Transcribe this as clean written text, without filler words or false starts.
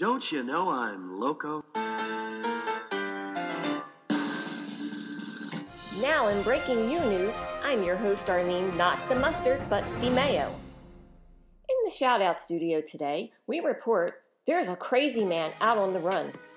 Don't you know I'm loco? Now in breaking news, I'm your host Arlene, not the mustard, but the mayo. In the shoutout studio today, we report there's a crazy man out on the run.